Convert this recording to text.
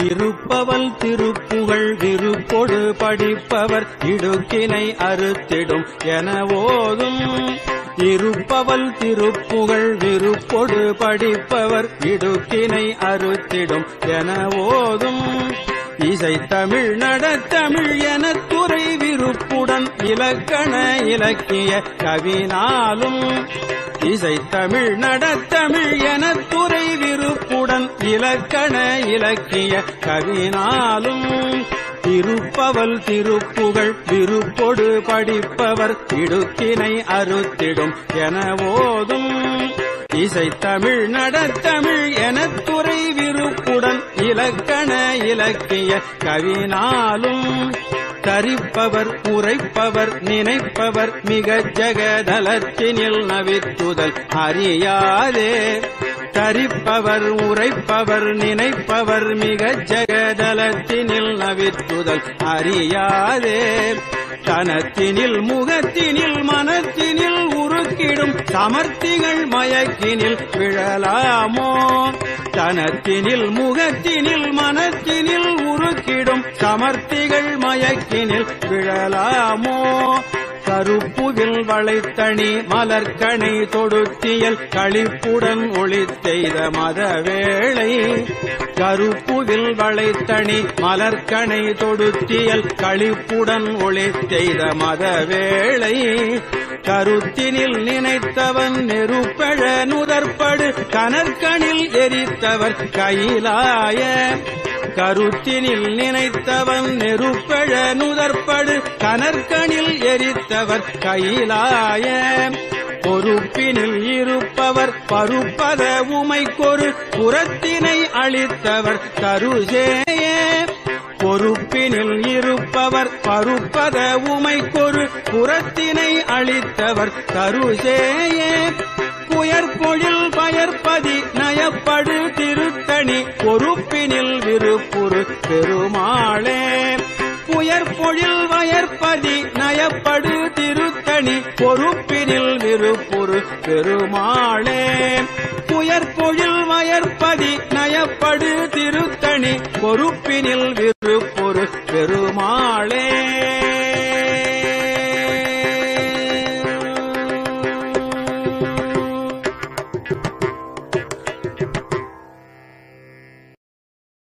இருப்பவல் திருப்புகழ் விருப்பொடு படிப்பவர் இடுக்கினை அறுத்திடும் என ஓதும். இருப்பவல் திருப்புகழ் விருப்பொடு படிப்பவர் இடுக்கினை அறுத்திடும் என ஓதும். இசைத்தமிழ் நடத்தமிழ் என துறை விருப்புடன் இலக்கண இலக்கிய கவினாலும். இசைத்தமிழ் நடத்தமிழ் என துறை விருப்புடன் இலக்கண இலக்கிய கவினாலும். திருப்பவல் திருப்புகழ் விருப்பொடு படிப்பவர் இடுக்கினை அறுத்திடும் என ஓதும். இசைத்தமிழ் நடத்தமிழ் என துறை விருப்புடன் இலக்கண இலக்கிய கவினாலும். தரிப்பவர் உரைப்பவர் நினைப்பவர் மிகச் ஜெகதலத்தினில் நவித்துதல் அறியாதே. தரிப்பவர் உரைப்பவர் நினைப்பவர் மிகச் ஜெகதலத்தினில் நவித்துதல் அறியாதே. தனத்தினில் முகத்தினில் மனத்தினில் உருக்கிடும் சமர்த்திகள் மயக்கினில் விழலாமோ. தனத்தினில் முகத்தினில் மனத்தினில் உருக்கிடும் சமர்த்திகள் மயக்கினில் விழலாமோ. கருப்புவில் வளைத்தணி மலர்கணை தொடுத்தியல் களிப்புடன் ஒளித்தெய்த மதவேளை. கருப்புவில் வளைத்தணி மலர்கணை தொடுத்தியல் களிப்புடன் ஒளித்தெய்த மதவேளை. கருத்தினில் நினைத்தவன் நெருப்பெழ நுதற்படு கனற்கனில் எரித்தவர் கையிலாய. கருத்தினில் நினைத்தவன் நெருப்பெழ நுதற்படு கனற்கனில் எரித்தவர் கையிலாய. பொறுப்பினில் இருப்பவர் பருப்பத உமைக்கொரு புறத்தினை அளித்தவர் தருசேய. பொறுப்பினில் இருப்பவர் பருப்பத உமைக்கொரு புறத்தினை அளித்தவர் தருசேய. புயற்பொழில் பயற்பதி நயப்படு திருத்தணி பொறுப்பினில் விருப்புறு பெருமாளே. புயற்பொழில் வயற்பதி நயப்படு திருத்தணி பொறுப்பினில் விருப்புறு பெருமாளே. புயற்பொழில் வயற்பதி நயப்படு திருத்தணி பொறுப்பினில் விருப்புறு பெருமாளே.